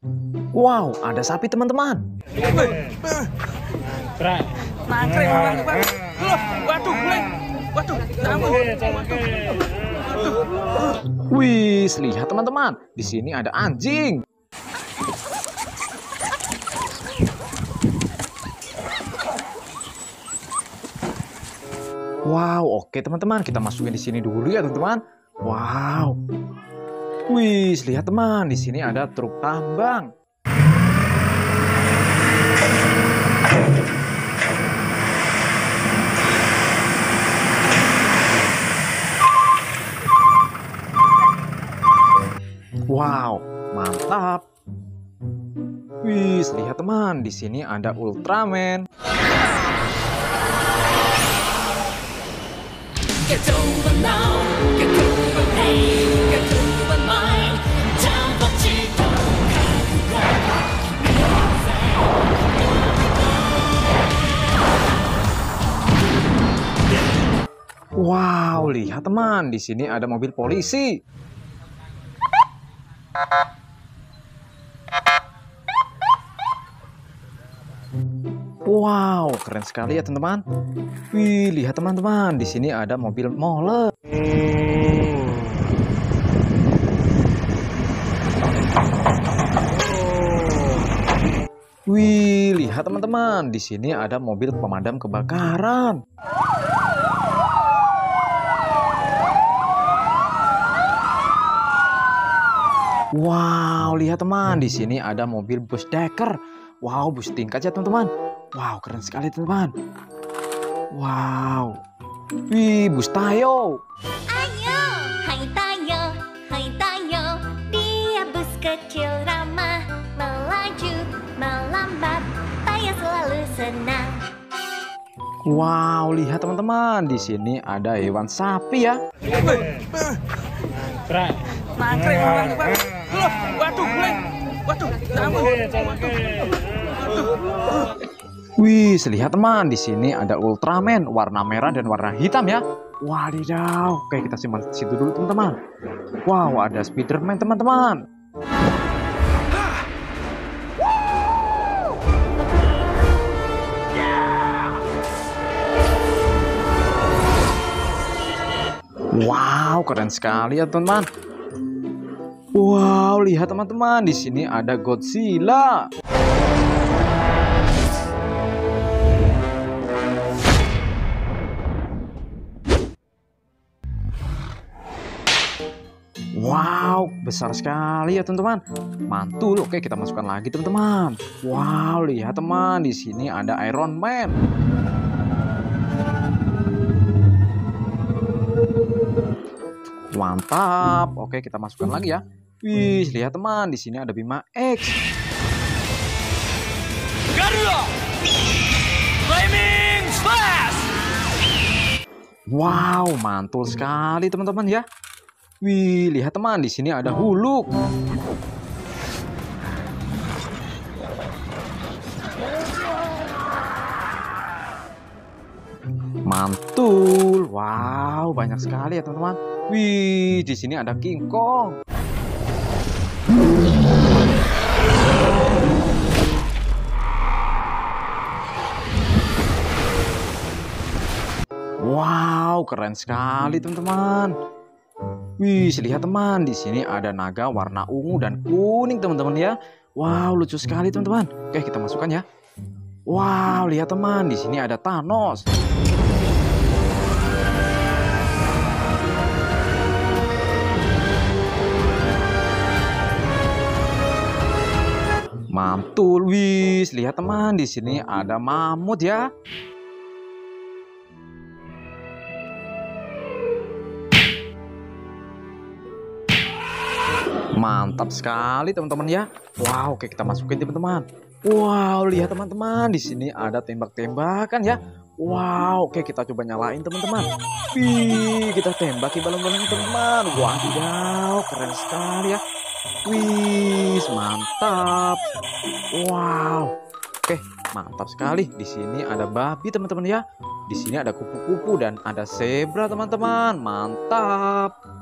Wow, ada sapi teman-teman. Mangkrik, Bang. Waduh, Leng. Waduh, Wih, lihat teman-teman. Di sini ada anjing. Wow, oke teman-teman, kita masukin di sini dulu ya teman-teman. Wow. Wih, lihat teman, di sini ada truk tambang. Wow, mantap. Wih, lihat teman, di sini ada Ultraman. Get over now, get over pain, get over mine. Jump up, Chico. Wow, lihat teman, di sini ada mobil polisi. Wow, keren sekali ya teman-teman. Wih, lihat teman-teman, di sini ada mobil molen. Wih, lihat teman-teman, di sini ada mobil pemadam kebakaran. Wow, lihat teman, di sini ada mobil bus deker. Wow, bus tingkat ya teman-teman. Wow, keren sekali teman-teman. Wow. Wih, bus Tayo. Ayo, hai Tayo, dia bus kecil ramah, melaju, melambat, Tayo selalu senang. Wow, lihat teman-teman, di sini ada hewan sapi ya. Mangkrik, Bang. Waduh, Leng. Waduh, Wih, lihat teman, di sini ada Ultraman warna merah dan warna hitam ya. Wadidaw. Oke, kita simpan di situ dulu teman-teman. Wow, ada Spiderman teman-teman. Wow, keren sekali ya teman-teman. Wow, lihat teman-teman, di sini ada Godzilla. Wow, besar sekali ya teman-teman. Mantul. Oke, kita masukkan lagi teman-teman. Wow, lihat teman, di sini ada Iron Man. Mantap. Oke, kita masukkan lagi ya. Wih, lihat teman, di sini ada Bima X. Garuda! Flaming Slash! Wow, mantul sekali teman-teman ya. Wih, lihat teman, di sini ada Huluk. Mantul. Wow, banyak sekali ya teman-teman. Wih, di sini ada King Kong. Wow, keren sekali teman-teman. Wih, lihat teman, di sini ada naga warna ungu dan kuning teman-teman ya. Wow, lucu sekali teman-teman. Oke, kita masukkan ya. Wow, lihat teman, di sini ada Thanos. Mantul, wih, lihat teman, di sini ada mamut ya. Mantap sekali teman-teman ya. Wow, oke kita masukin teman-teman. Wow, lihat teman-teman, di sini ada tembak-tembakan ya. Wow, oke kita coba nyalain teman-teman. Wih, kita tembaki balon-balonnya teman-teman. Wadidaw, keren sekali ya. Wih, mantap. Wow. Oke, mantap sekali. Di sini ada babi teman-teman ya. Di sini ada kupu-kupu dan ada zebra teman-teman. Mantap.